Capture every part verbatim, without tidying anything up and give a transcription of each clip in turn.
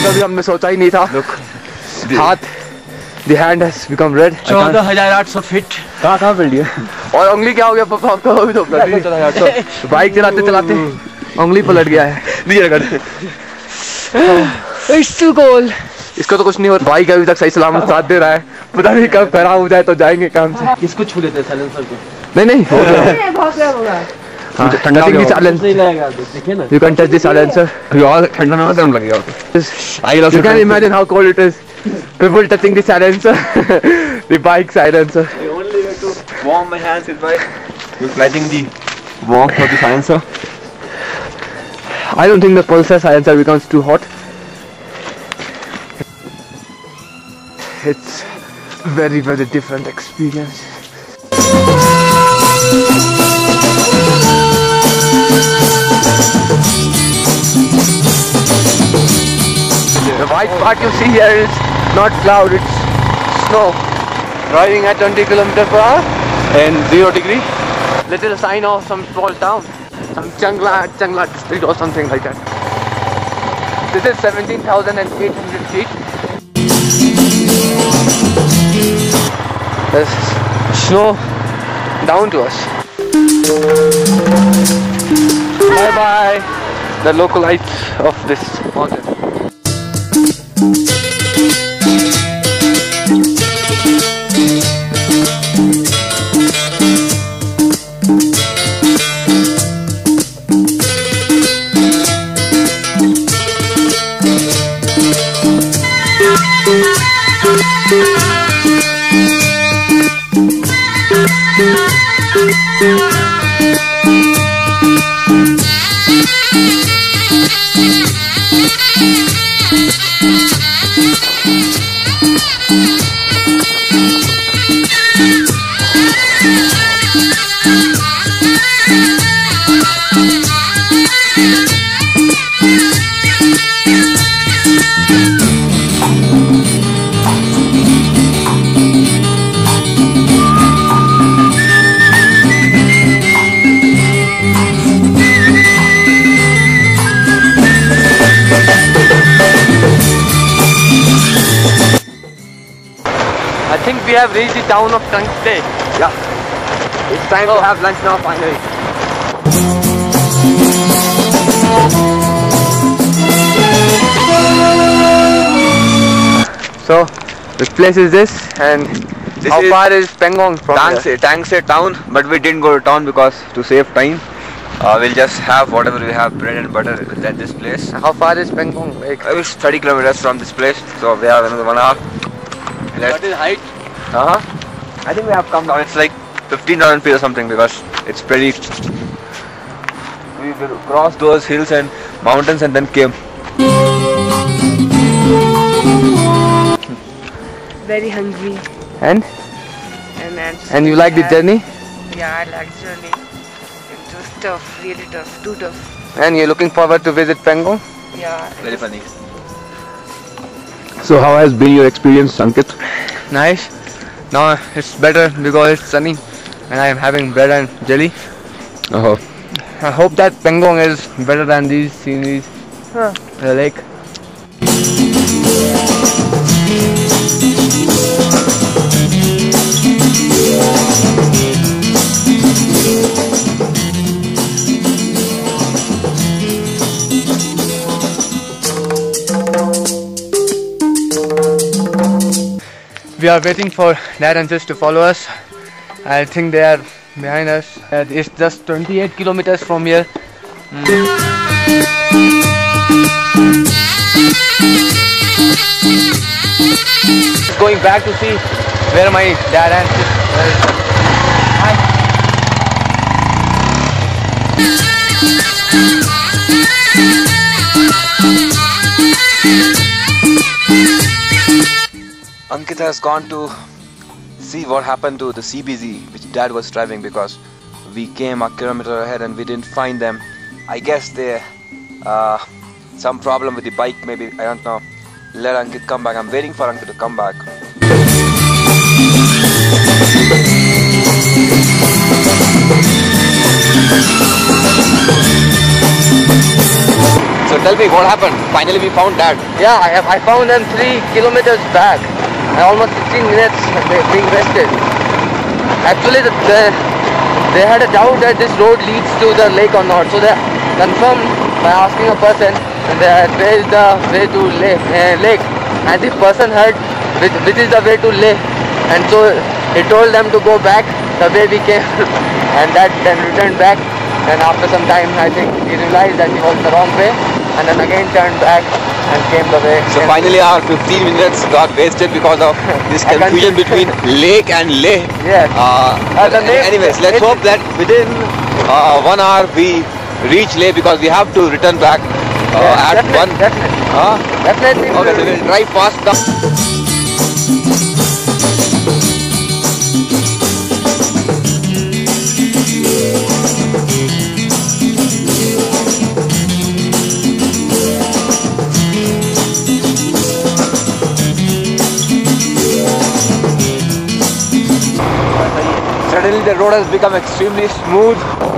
कभी हमने सोचा ही नहीं था। हाथ, the hand has become red. चौदह हजार आठ सौ फीट। कहाँ कहाँ पड़ लिया? और उंगली क्या हो गया पापा आपका? अभी तो बाइक चलाते चलाते उंगली पलट गया है। It's too cold. इसको तो कुछ नहीं हो रहा, बाइक अभी तक सही सलामत साथ दे रहा है। पता नहीं कब खराब हो जाए तो जाएंगे काम से। किसको छू लेते हैं साइलेंसर को? नहीं नहीं ठंडा नहीं लगेगा, देखिए ना। You can touch the silencer. यार ठंडा ना गर्म लगेगा। You can imagine how cold it is. People touching the silencer, the bike silencer. The only way to warm my hands is by utilizing the warmth of the silencer. I don't think the pulsar silencer becomes too hot. It's very very different experience. The white part you see here is not cloud, it's snow. Driving at twenty kilometers per hour and zero degree. Little sign of some small town, some Changla, Changla district or something like that. This is seventeen thousand eight hundred feet. There's snow down to us. Bye bye, the local lights of this mountain. I think we have reached the town of Ankit. Yeah. It's time oh. to have lunch now finally. So, which place is this and this how is far is Pangong from here? Tangse town, but we didn't go to town because to save time. Uh, we'll just have whatever we have, bread and butter at this place. How far is Pangong Lake? Uh, it's thirty kilometers from this place, so we have another one hour. Let's what is height? Uh huh. I think we have come down. It's like fifteen thousand feet or something because it's pretty. We will cross those hills and mountains and then came. Very hungry. And? And and, and you like the journey? Yeah, I like the journey. It was tough, really tough, too tough. And you're looking forward to visit Pangong? Yeah. Very funny. So how has been your experience, Ankit? Nice. Now it's better because it's sunny and I am having bread and jelly. Uh-huh. I hope that Pangong is better than these sceneries. Huh. The lake. We are waiting for dad and sis to follow us. I think they are behind us. It's just twenty-eight kilometers from here. Mm. Going back to see where my dad and sis are. Hi. Ankit has gone to see what happened to the C B Z which dad was driving because we came a kilometer ahead and we didn't find them. I guess they uh, some problem with the bike maybe, I don't know. Let Ankit come back. I'm waiting for Ankit to come back. So tell me what happened. Finally we found Dad. Yeah, I, I found them three kilometers back. And almost fifteen minutes they being rested. Actually, the, the, they had a doubt that this road leads to the lake or not. So they confirmed by asking a person, and they had where is the way to lake, uh, lake. And the person heard which, which is the way to lake. And so he told them to go back the way we came. And that then returned back. And after some time, I think he realized that he was the wrong way. And then again turned back and came the way. So finally our fifteen minutes got wasted because of this confusion between lake and leh. Yes. Uh, Uh, the name- anyways, let's it- hope that within uh, one hour we reach leh, because we have to return back uh, Yes, at definitely, one. Definitely. Huh? Definitely. Okay, so we'll drive fast now. Suddenly the road has become extremely smooth.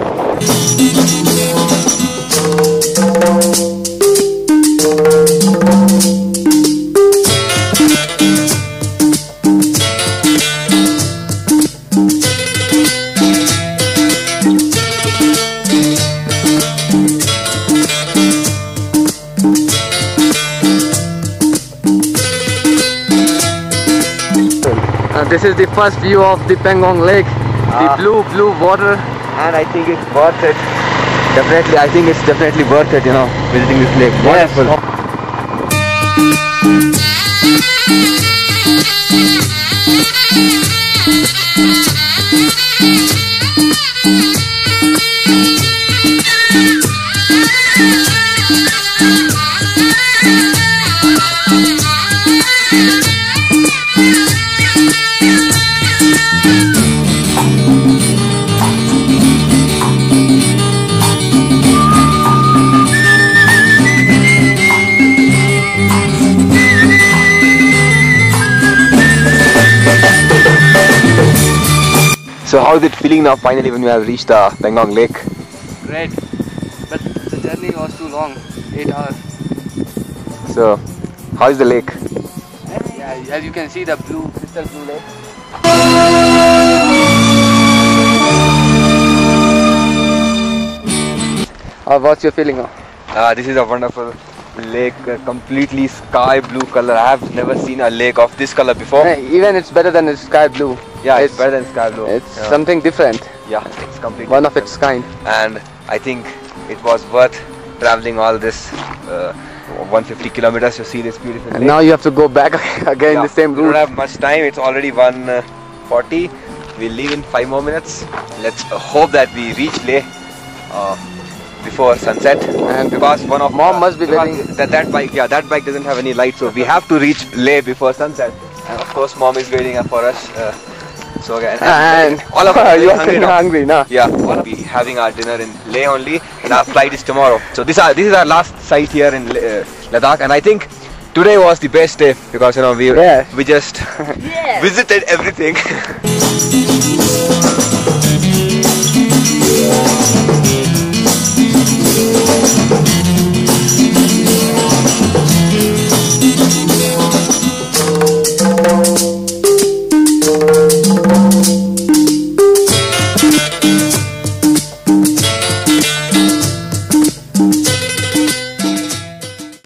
Uh, this is the first view of the Pangong Lake. The Ah. blue, blue water. And I think it's worth it. Definitely, I think it's definitely worth it, you know, visiting this lake. Yes. Wonderful. So how is it feeling now finally when we have reached the Pangong Lake? Great. But the journey was too long. Eight hours. So how is the lake? Yeah, as you can see, the blue, crystal blue lake. Uh, what's your feeling now? Uh, this is a wonderful lake, uh, completely sky blue color. I have never seen a lake of this color before. Hey, even it's better than the sky blue. Yeah, it's, better than sky blue. It's yeah. something different. Yeah, it's completely One of different. its kind. And I think it was worth traveling all this uh, one hundred fifty kilometers to see this beautiful And lake. now you have to go back again Yeah, the same we don't route. have much time. It's already one forty. We'll leave in five more minutes. Let's uh, hope that we reach Leh uh, before sunset. And because one of Mom must be because waiting. That that bike, yeah, that bike doesn't have any light, so we have to reach Leh before sunset. And of course, Mom is waiting up for us. Uh, so again, And all of us are you very are hungry hungry, now. hungry now. Yeah, we'll be having our dinner in Leh only, and our flight is tomorrow. So this are this is our last site here in uh, Ladakh, and I think today was the best day because you know we Yes. we just visited everything.